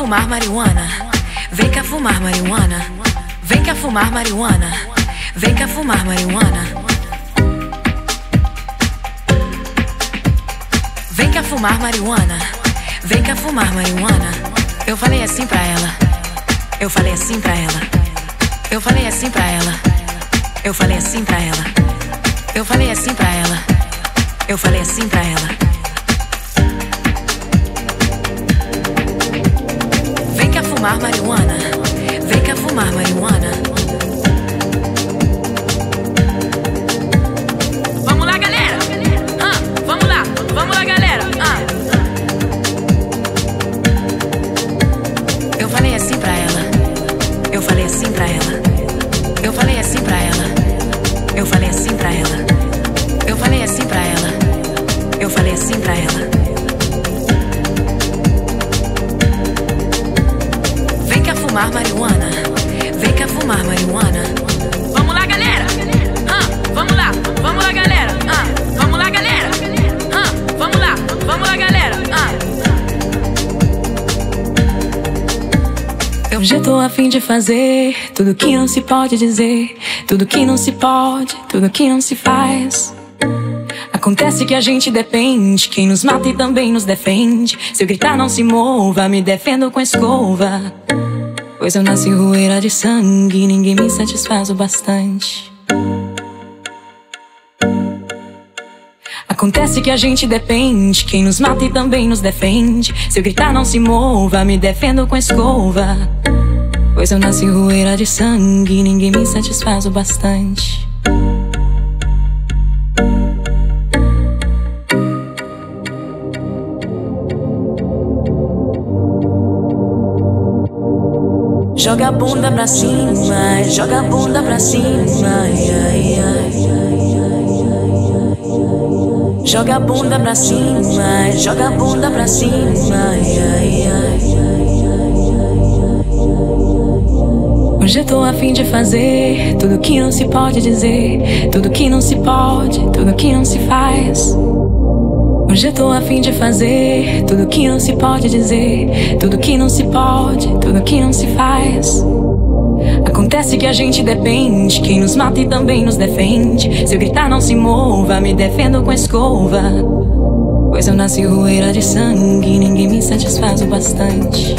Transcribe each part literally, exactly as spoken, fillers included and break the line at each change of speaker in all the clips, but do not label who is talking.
fumar marihuana, vem cá fumar marihuana, vem cá fumar marihuana, vem cá fumar marihuana. Vem cá fumar marihuana, vem cá fumar marihuana. Eu falei assim pra ela, eu falei assim pra ela, eu falei assim pra ela, eu falei assim pra ela, eu falei assim pra ela, eu falei assim pra ela. Vem cá fumar marihuana, vem cá fumar marihuana. Vamos lá, galera! Ah, vamos lá, vamos lá, galera! Ah. Eu falei assim pra ela, eu falei assim pra ela, eu falei assim pra ela, eu falei assim pra ela, eu falei assim pra ela, eu falei assim pra ela. Vem cá fumar marihuana, vem cá fumar marihuana. Vamos lá, galera! Ah, vamos lá, vamos lá, galera! Ah, vamos lá, galera! Ah, vamos lá, vamos lá, galera! Ah. Hoje eu tô a fim de fazer tudo que não se pode dizer, tudo que não se pode, tudo que não se faz. Acontece que a gente depende, quem nos mata e também nos defende. Se eu gritar não se mova, me defendo com a escova, pois eu nasci roeira de sangue, ninguém me satisfaz o bastante. Acontece que a gente depende, quem nos mata e também nos defende. Se eu gritar não se mova, me defendo com a escova, pois eu nasci roeira de sangue, ninguém me satisfaz o bastante. Joga a bunda pra cima, joga a bunda pra cima, ai, ai, ai. Joga a bunda pra cima, joga a bunda pra cima, ai, ai, ai. Hoje eu tô a fim de fazer tudo que não se pode dizer, tudo que não se pode, tudo que não se faz. Hoje eu tô a fim de fazer tudo que não se pode dizer, tudo que não se pode, tudo que não se faz. Acontece que a gente depende, quem nos mata e também nos defende. Se eu gritar não se mova, me defendo com a escova, pois eu nasci roeira de sangue, ninguém me satisfaz o bastante.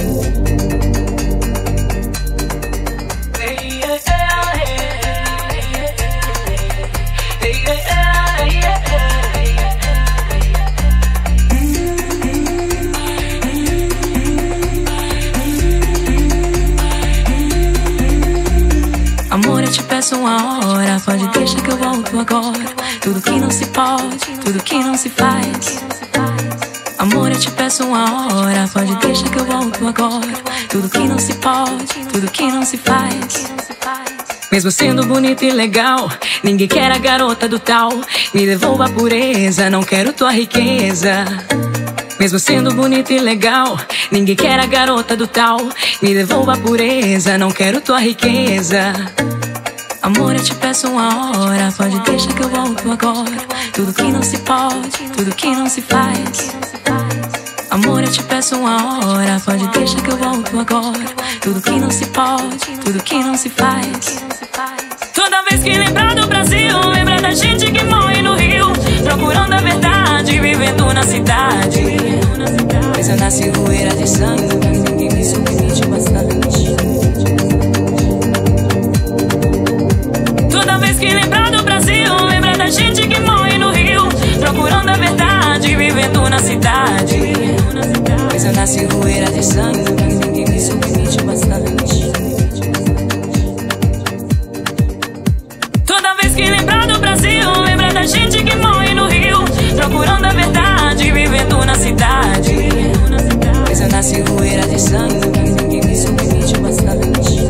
Amor, eu te peço uma hora, pode deixar que eu volto agora. Tudo que não se pode, tudo que não se faz. Amor, eu te peço uma hora, pode deixar que eu volto agora. Tudo que não se pode, tudo que não se faz. Mesmo sendo bonita e legal, ninguém quer a garota do tal. Me devolva a pureza, não quero tua riqueza. Mesmo sendo bonita e legal, ninguém quer a garota do tal. Me devolva a pureza, não quero tua riqueza. Amor, eu te peço uma hora, pode deixar que eu volto agora. Tudo que não se pode, tudo que não se faz. Amor, eu te peço uma hora, pode deixar que eu volto agora. Tudo que não se pode, tudo que não se faz. Toda vez que lembrar do Brasil, lembra da gente que morre no Rio, procurando a verdade, vivendo na cidade. Pois eu nasci roeira de sangue, ninguém me submete bastante. Toda vez que lembrar do Brasil, lembra da gente que morre no Rio, procurando a verdade, vivendo na cidade. Pois eu nasci roeira de sangue, ninguém me submete bastante. Toda vez que lembrar do Brasil, lembra da gente que morre no Rio, procurando a verdade, vivendo na cidade. Pois eu nasci roeira de sangue, ninguém me submete bastante.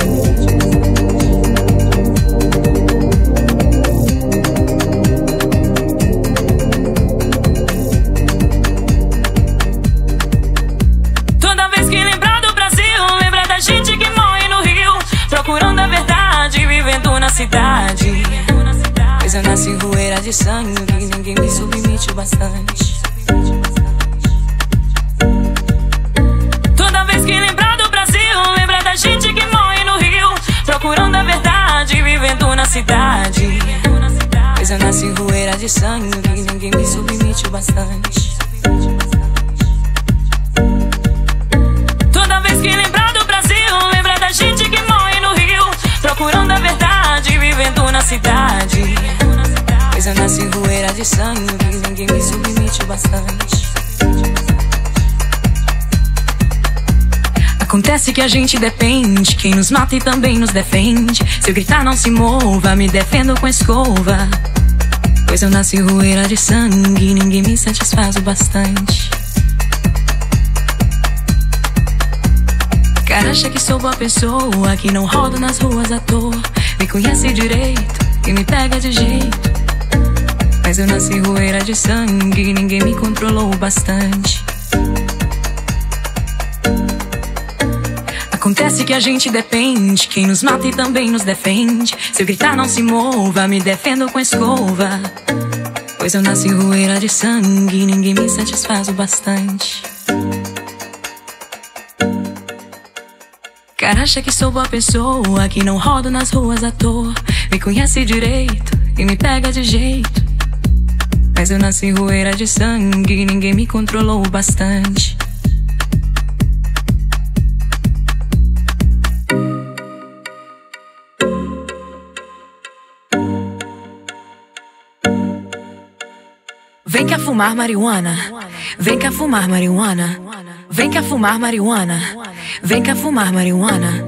Toda vez que lembrar do Brasil, lembra da gente que morre no Rio, procurando a verdade, vivendo na cidade. Pois eu nasci roeira de sangue, ninguém me submete bastante. Toda vez que lembrar do Brasil, a verdade, vivendo na cidade. Pois eu nasci roeira de sangue, ninguém me submite bastante. Toda vez que lembrar do Brasil, lembra da gente que morre no Rio, procurando a verdade, vivendo na cidade. Pois eu nasci roeira de sangue, ninguém me submite bastante. Acontece que a gente depende, quem nos mata e também nos defende. Se eu gritar não se mova, me defendo com escova. Pois eu nasci roeira de sangue, ninguém me satisfaz o bastante. Cara acha que sou boa pessoa, que não rodo nas ruas à toa, me conhece direito e me pega de jeito. Mas eu nasci roeira de sangue, ninguém me controlou bastante. Acontece que a gente depende, quem nos mata e também nos defende. Se eu gritar não se mova, me defendo com escova. Pois eu nasci roeira de sangue, ninguém me satisfaz o bastante. Cara acha que sou boa pessoa, que não rodo nas ruas à toa, me conhece direito e me pega de jeito. Mas eu nasci roeira de sangue, ninguém me controlou bastante. Vem cá fumar marihuana, vem cá fumar marihuana, vem cá fumar marihuana, vem cá fumar marihuana.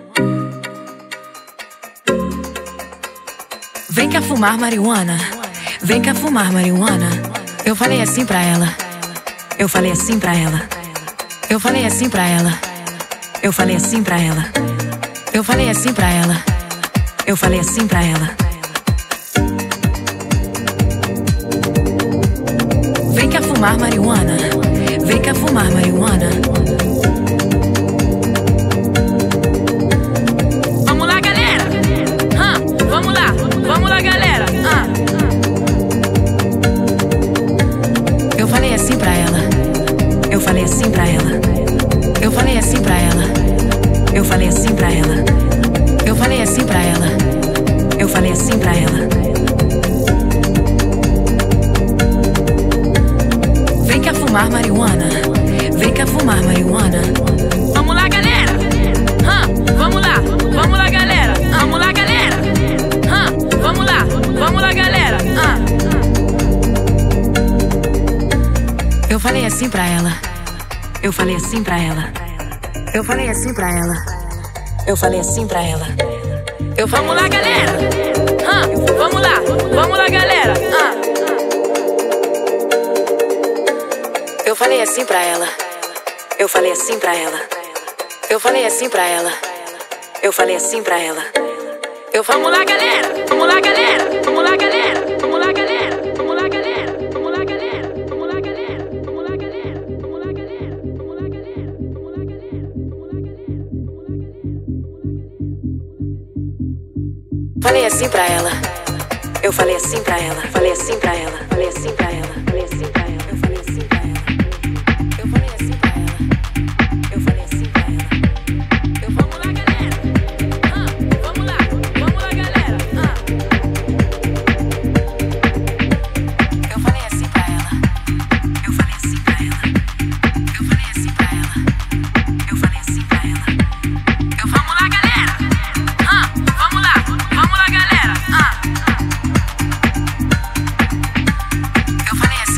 Vem cá fumar marihuana, vem cá fumar marihuana. Eu falei assim pra ela, eu falei assim pra ela, eu falei assim pra ela, eu falei assim pra ela, eu falei assim pra ela, eu falei assim pra ela. Vem cá fumar marihuana, vem cá fumar marihuana. Vamos lá, galera! Ah, vamos lá, vamos lá, galera! Ah. Eu falei assim pra ela, eu falei assim pra ela, eu falei assim pra ela, eu falei assim pra ela, eu falei assim pra ela, eu falei assim pra ela. Vem cá fumar marihuana, vem cá fumar marihuana. Vamos lá, galera! Ah, vamos lá, vamos lá, galera! Ah, vamos lá, galera! Ah, vamos lá, vamos lá, galera! Ah. Eu falei assim pra ela, eu falei assim pra ela, eu falei assim pra ela, eu falei assim pra ela. Eu vamos lá, galera! Ah, vamos lá, vamos lá, galera! Ah. Eu falei assim pra ela, eu falei assim pra ela, eu falei assim pra ela, eu falei assim pra ela. Eu vamos lá, galera, vamos lá, galera, vamos lá, galera, vamos lá, galera, vamos lá, galera, vamos lá, galera, vamos lá, galera, vamos lá, galera, vamos lá, galera, vamos lá, galera, vamos lá, galera. Falei assim pra ela, eu falei assim pra ela, falei assim pra ela, falei assim pra ela, falei assim pra ela, eu falei assim pra ela. Eu falei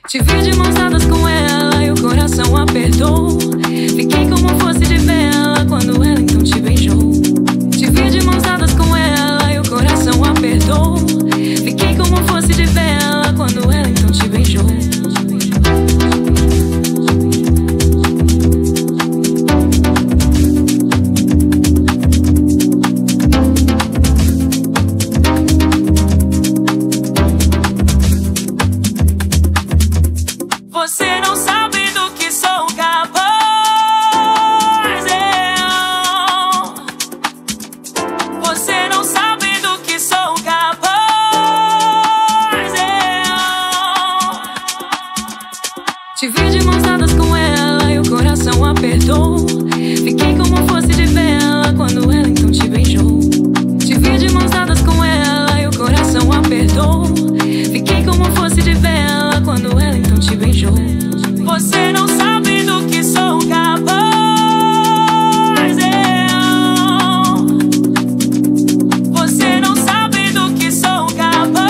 Te vi de mãos dadas com ela e o coração apertou. Fiquei como fosse de vela quando ela então te beijou. Te vi de mãos dadas com ela e o coração apertou. Fiquei como fosse de vela quando ela então te beijou. Você não sabe do que sou capaz, eu. Você não sabe do que sou capaz, eu. Te vi de mãos dadas com ela e o coração apertou. Fiquei como fosse de vela quando ela então te beijou. Te vi de mãos dadas com ela e o coração apertou. Fiquei como fosse de vela quando ela então te beijou. Você não sabe do que sou capaz, eu. Você não sabe do que sou capaz,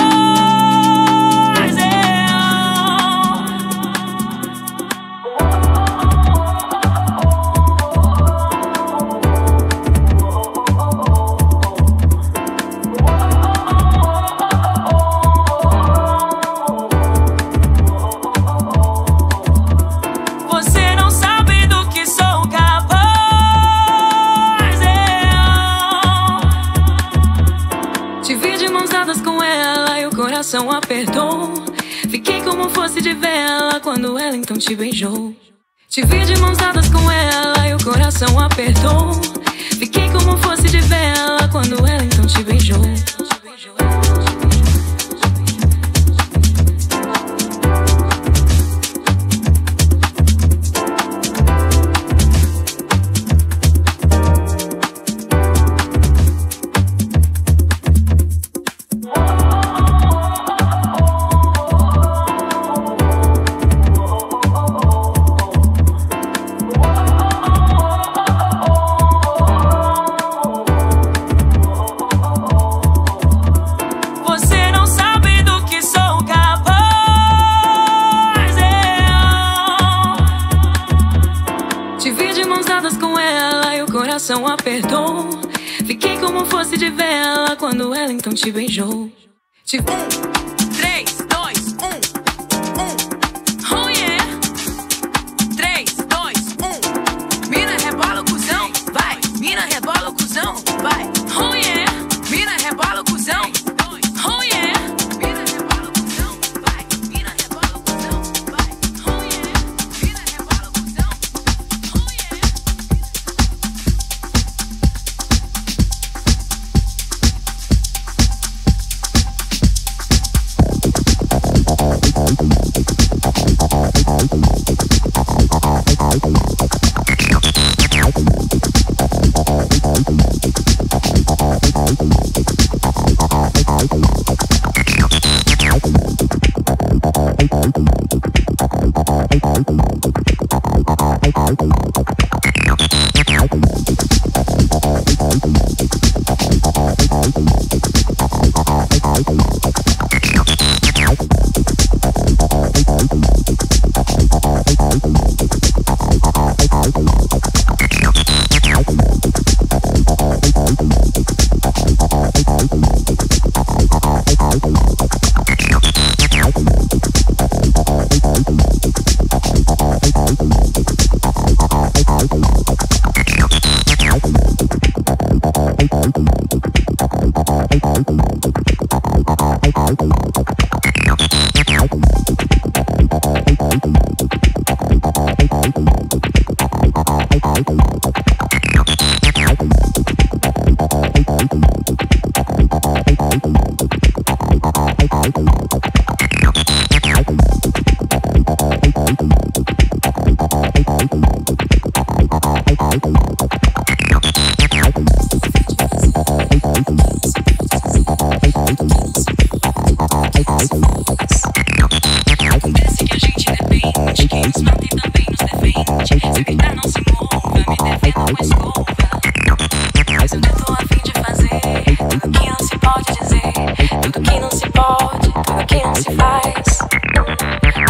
Você não sabe do que sou capaz, eu. Te vi de mãos dadas com ela e o coração apertou. Fiquei como fosse de vela quando ela então te beijou. Te vi de mãos dadas com ela e o coração apertou. Fiquei como fosse de vela quando ela então te beijou. Você não sabe do que sou capaz, eu. Te vi de mãos dadas com ela e o coração apertou. Fiquei como fosse de vela quando ela então te beijou. Te... Um, três, dois, um, um. Oh yeah. Três, dois, um. Mina rebola o cuzão, vai. Mina rebola o cuzão, vai. Oh yeah. Mina rebola o cuzão. Oh yeah. Mina rebola o cuzão, vai. Mina rebola o cuzão, vai. Oh yeah. Mina rebola o cuzão. Oh yeah.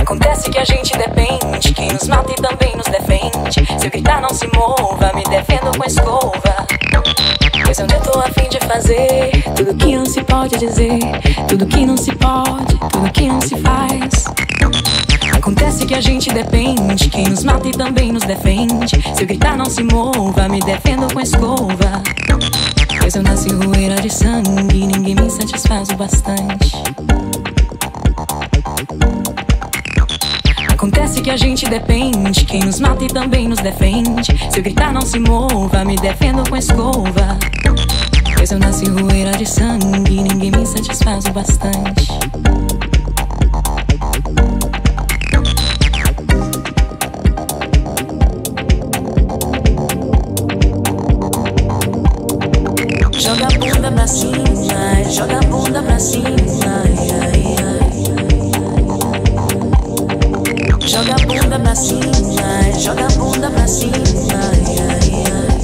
Acontece que a gente depende, quem nos mata e também nos defende. Se eu gritar não se mova, me defendo com escova. Pois onde eu tô a fim de fazer tudo que não se pode dizer, tudo que não se pode, tudo que não se faz. Acontece que a gente depende, quem nos mata e também nos defende. Se eu gritar não se mova, me defendo com escova. Pois eu nasci roeira de sangue, ninguém me satisfaz o bastante. Acontece que a gente depende, quem nos mata e também nos defende. Se eu gritar não se mova, me defendo com escova. Pois eu nasci roeira de sangue, ninguém me satisfaz o bastante. Joga a bunda pra cima, joga a bunda pra cima, ai, ai, ai. Joga a bunda pra cima, joga a bunda pra cima, ai, ai,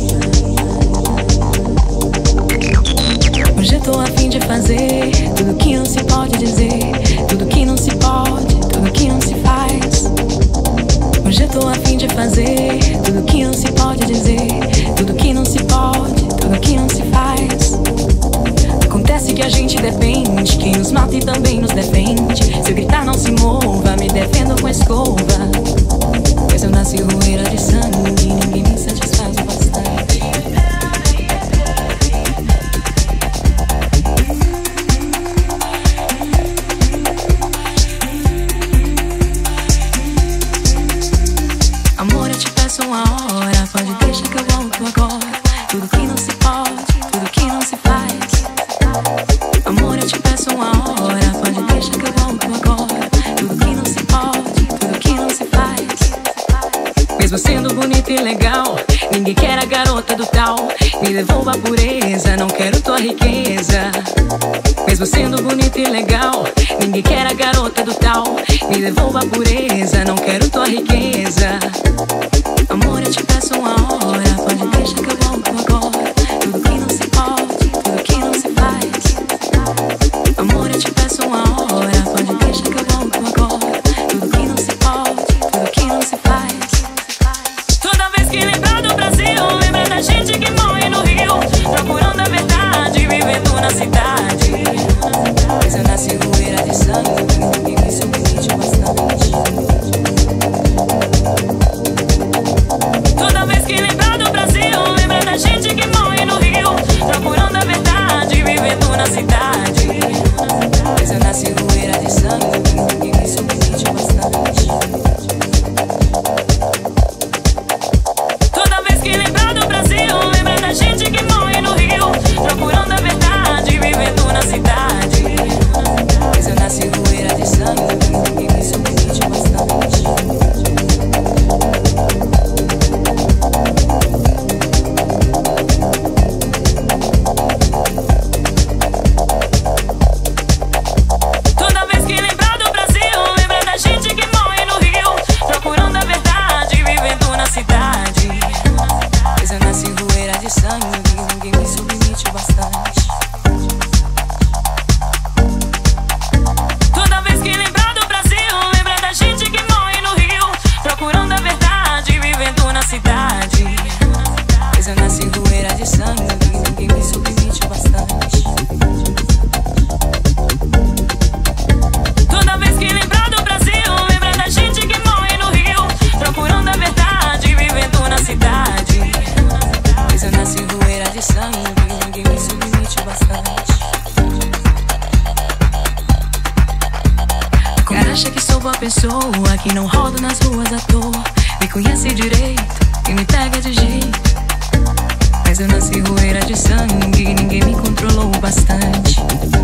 ai. Hoje eu tô a fim de fazer tudo que não se pode dizer, tudo que não se pode, tudo que não se faz. Hoje eu tô a fim de fazer tudo que não se pode dizer, tudo que não se pode, tudo que não se faz. Acontece que a gente depende, quem nos mata e também nos defende. Se eu gritar não se mova, me defendo com escova. Pois eu nasci roeira de sangue, ninguém me satisfaz o bastante. Amor, eu te peço uma hora, pode deixar que eu volto agora. Tudo que não se pode, tudo que não se faz. Amor, eu te peço uma hora, pode deixar que eu volto agora. Tudo que não se pode, tudo que não se faz. Mesmo sendo bonita e legal, ninguém quer a garota do tal. Me devolva a pureza, não quero tua riqueza. Mesmo sendo bonita e legal, ninguém quer a garota do tal. Me devolva a pureza, não quero tua riqueza. Amor, eu te peço uma hora, pode deixar que eu volto agora. Tudo que não se pode, tudo que não se faz. Amor, eu te peço uma hora, pode deixar que eu volto agora. Tudo que não se pode, tudo que não se faz. Toda vez que lembrar do Brasil, lembra da gente que morre no Rio, procurando a verdade, vivendo na cidade. Pois eu nasci roeira de sangue, ninguém me submete bastante. Toda vez que lembrar do Brasil, lembra da gente que morre no Rio, procurando a verdade, vivendo na cidade. Pois eu nasci roeira de sangue, ninguém me submete bastante. Toda vez que lembrar do Brasil, lembra da gente que morre no Rio, procurando a verdade, vivendo na cidade. Pois eu nasci roeira de sangue, ninguém me submete bastante. Toda vez que lembrar do Brasil, lembra da gente que morre no Rio, procurando a verdade, vivendo na cidade. Pois eu nasci roeira de sangue, ninguém me submete bastante. Toda vez que lembrar do Brasil, lembra da gente que morre no Rio, procurando a verdade, vivendo na cidade. Pois eu nasci roeira de sangue, ninguém me submete bastante. Toda vez que lembrar do Brasil, lembra da gente que morre no Rio, procurando a verdade, vivendo na cidade. Pois eu nasci roeira de sangue, ninguém me submete bastante. Cara, acha que sou boa pessoa, que não rodo nas ruas à toa. Me conhece direito e me pega de jeito. Mas eu nasci roeira de sangue, ninguém me controlou bastante.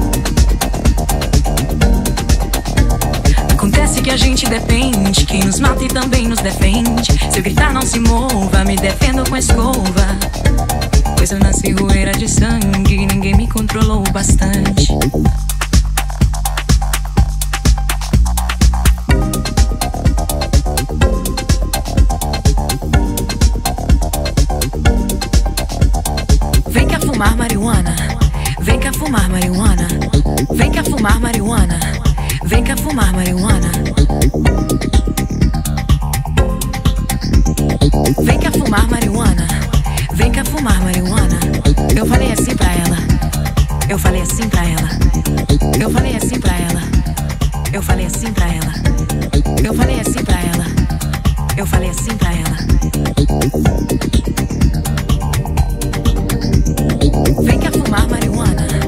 Acontece que a gente depende, quem nos mata e também nos defende. Se eu gritar não se mova, me defendo com escova. Pois eu nasci roeira de sangue, ninguém me controlou bastante. Vem cá fumar marihuana, vem cá fumar marihuana, vem cá fumar marihuana, vem cá fumar marihuana. Vem cá fumar marihuana, vem cá fumar marihuana. Eu falei assim pra ela, eu falei assim pra ela, eu falei assim pra ela, eu falei assim pra ela, eu falei assim pra ela, eu falei assim pra ela. Vem cá fumar marihuana.